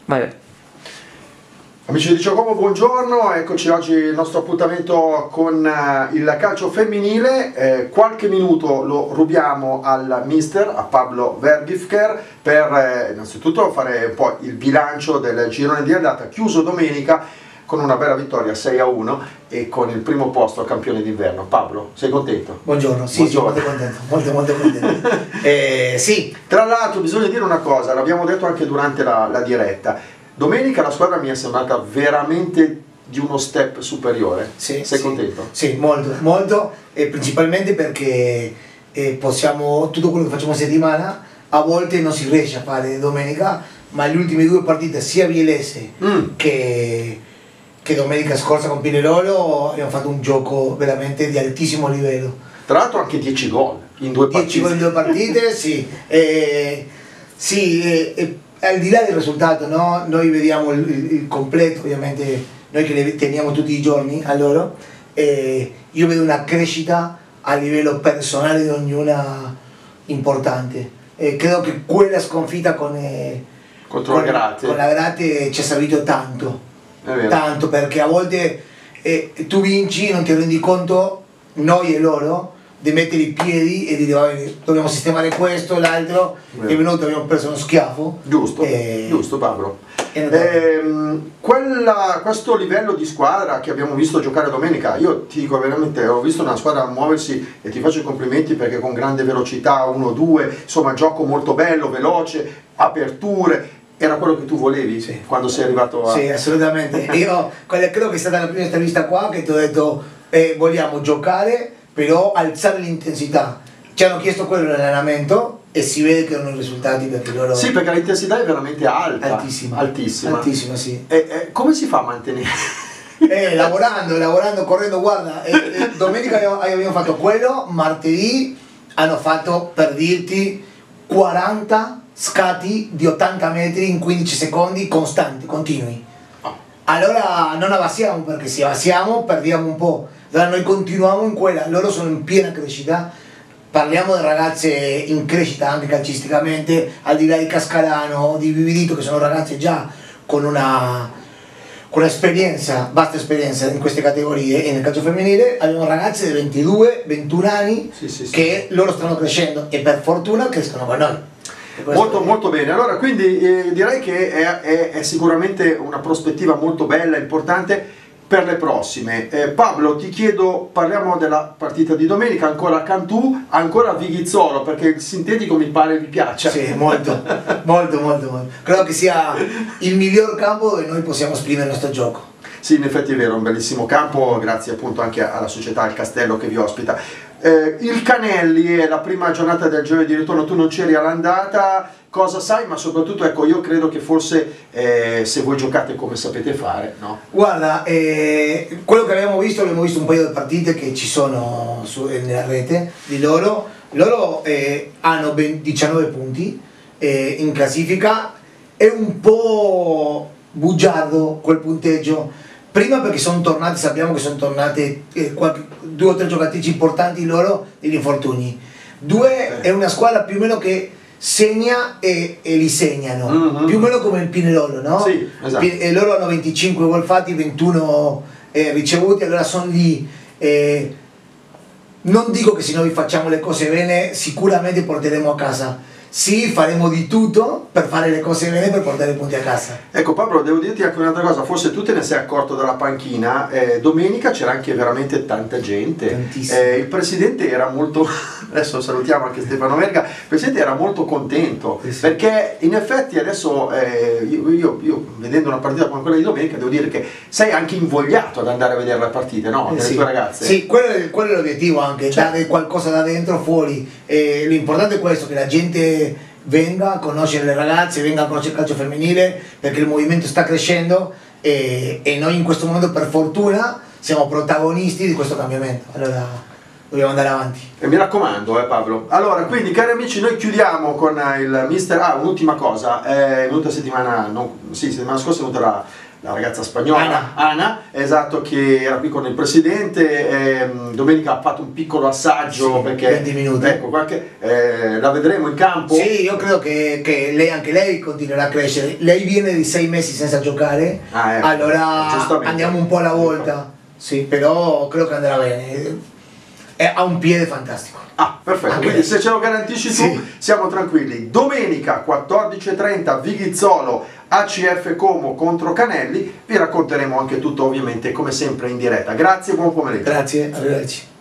Vai. Amici di Giocomo, buongiorno, eccoci oggi il nostro appuntamento con il calcio femminile. Qualche minuto lo rubiamo al mister, a Pablo Vergifker, per innanzitutto fare un po' il bilancio del girone di andata, chiuso domenica con una bella vittoria 6-1 e con il primo posto al campione d'inverno. Pablo, sei contento? Buongiorno, sì, Buongiorno. sì, molto contento. Sì. Tra l'altro bisogna dire una cosa, l'abbiamo detto anche durante la diretta. Domenica la squadra mi è sembrata veramente di uno step superiore. Sì, sei sì, contento? Sì, molto, e principalmente perché possiamo, tutto quello che facciamo in settimana a volte non si riesce a fare domenica, ma le ultime due partite sia Bielese che domenica scorsa con Pinerolo abbiamo fatto un gioco veramente di altissimo livello. Tra l'altro anche 10 gol in due partite. 10 gol in due partite, sì. Al di là del risultato, no? Noi vediamo il completo, ovviamente noi che le teniamo tutti i giorni a loro, io vedo una crescita a livello personale di ognuna importante. Credo che quella sconfitta con la Grate. Con la Grate ci è servito tanto, perché a volte tu vinci, non ti rendi conto, noi e loro, di mettere i piedi e di dire vabbè, dobbiamo sistemare questo, l'altro, è venuto, abbiamo preso uno schiaffo. Giusto, giusto Pablo. Questo livello di squadra che abbiamo visto giocare domenica, io ti dico veramente, ho visto una squadra muoversi e ti faccio i complimenti perché con grande velocità, 1-2, insomma gioco molto bello, veloce, aperture. Era quello che tu volevi, sì, quando sei arrivato a... Sì, assolutamente. Io credo che è stata la prima intervista qua che ti ho detto vogliamo giocare, però alzare l'intensità. Ci hanno chiesto quello nell'allenamento e si vede che erano i risultati, perché loro... Sì, perché l'intensità è veramente alta. Altissima. Altissima. Altissima, sì. Come si fa a mantenere? Lavorando, correndo, guarda, domenica abbiamo fatto quello, martedì hanno fatto, per dirti, 40 scatti di 80 metri in 15 secondi costanti, continui. Allora non abbassiamo, perché se abbassiamo perdiamo un po'. Allora noi continuiamo in quella, loro sono in piena crescita, parliamo di ragazze in crescita anche calcisticamente, al di là di Cascarano, di Vividito, che sono ragazze già con una esperienza, vasta esperienza in queste categorie, e nel calcio femminile abbiamo ragazze di 22, 21 anni che loro stanno crescendo e per fortuna crescono con noi. Molto bene, allora quindi direi che è sicuramente una prospettiva molto bella, importante per le prossime. Pablo, ti chiedo, parliamo della partita di domenica, ancora Cantù, ancora Vighizzolo, perché il sintetico mi pare vi piaccia. Sì, molto. Credo che sia il miglior campo dove noi possiamo esprimere il nostro gioco. Sì, in effetti è vero, un bellissimo campo, grazie appunto anche alla società Il Castello che vi ospita. Il Canelli è la prima giornata del girone di ritorno, tu non c'eri all'andata, cosa sai? Ma soprattutto, ecco, io credo che forse se voi giocate come sapete fare, no? Guarda, quello che abbiamo visto un paio di partite che ci sono nella rete di loro. Loro hanno ben 19 punti in classifica, è un po' bugiardo quel punteggio. Prima perché sono tornati, sappiamo che sono tornate 2 o 3 giocatrici importanti loro degli infortuni. Due, è una squadra più o meno che segna e li segnano, più o meno come il Pinerolo, no? Sì, esatto. E loro hanno 25 gol fatti, 21 ricevuti, allora sono lì. Non dico che se noi facciamo le cose bene sicuramente porteremo a casa. Sì, faremo di tutto per fare le cose bene, per portare i punti a casa. Ecco Pablo, devo dirti anche un'altra cosa, forse tu te ne sei accorto dalla panchina, domenica c'era anche veramente tanta gente. Il presidente era molto, adesso salutiamo anche Stefano Verga, il presidente era molto contento, perché in effetti adesso io vedendo una partita come quella di domenica devo dire che sei anche invogliato ad andare a vedere le partite, no? Delle tue ragazze. Sì, quello è l'obiettivo anche, dare qualcosa da dentro, fuori. L'importante è questo, che la gente venga a conoscere le ragazze, venga a conoscere il calcio femminile, perché il movimento sta crescendo e noi in questo momento per fortuna siamo protagonisti di questo cambiamento. Allora dobbiamo andare avanti. E mi raccomando, Pablo. Allora, quindi cari amici, noi chiudiamo con il mister. Ah, un'ultima cosa, è venuta settimana scorsa è venuta la ragazza spagnola, Ana, esatto, che era qui con il presidente. Domenica ha fatto un piccolo assaggio, sì, perché 20 minuti. Ecco, la vedremo in campo. Sì, io credo che lei, anche lei continuerà a crescere. Lei viene di 6 mesi senza giocare, Ecco, allora andiamo un po' alla volta. Sì, però credo che andrà bene. Ha un piede fantastico. Ah, perfetto, Anche quindi lei. se ce lo garantisci tu, Sì. siamo tranquilli. Domenica 14:30 Vighizzolo, ACF Como contro Canelli. Vi racconteremo anche tutto, ovviamente, come sempre in diretta. Grazie e buon pomeriggio. Grazie, arrivederci.